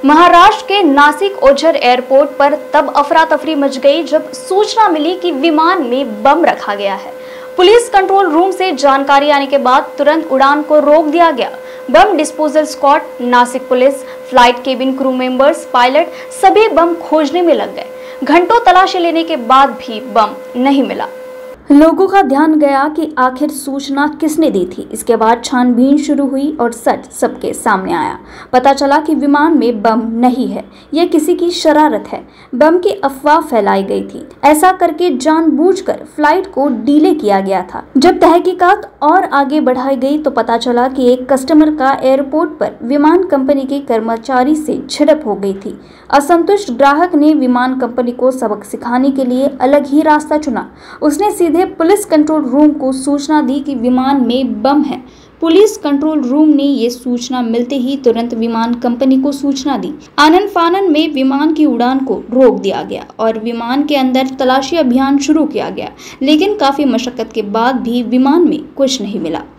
महाराष्ट्र के नासिक ओझर एयरपोर्ट पर तब अफरा तफरी मच गई जब सूचना मिली कि विमान में बम रखा गया है। पुलिस कंट्रोल रूम से जानकारी आने के बाद तुरंत उड़ान को रोक दिया गया। Bomb disposal squad, Nashik police, flight cabin crew members, pilot सभी बम खोजने में लग गए। घंटों तलाशी लेने के बाद भी बम नहीं मिला। लोगों का ध्यान गया कि आखिर सूचना किसने दी थी। इसके बाद छानबीन शुरू हुई और सच सबके सामने आया। पता चला कि विमान में बम नहीं है, यह किसी की शरारत है। बम की अफवाह फैलाई गई थी। ऐसा करके जानबूझकर फ्लाइट को डिले किया गया था। जब तहकीकात और आगे बढ़ाई गई तो पता चला कि एक कस्टमर का एयरपोर्ट पर विमान कंपनी के कर्मचारी से झड़प हो गई थी। असंतुष्ट ग्राहक ने विमान कंपनी को सबक सिखाने के लिए अलग ही रास्ता चुना। उसने सीधे पुलिस कंट्रोल रूम को सूचना दी कि विमान में बम है। पुलिस कंट्रोल रूम ने ये सूचना मिलते ही तुरंत विमान कंपनी को सूचना दी। आनन फानन में विमान की उड़ान को रोक दिया गया और विमान के अंदर तलाशी अभियान शुरू किया गया, लेकिन काफी मशक्कत के बाद भी विमान में कुछ नहीं मिला।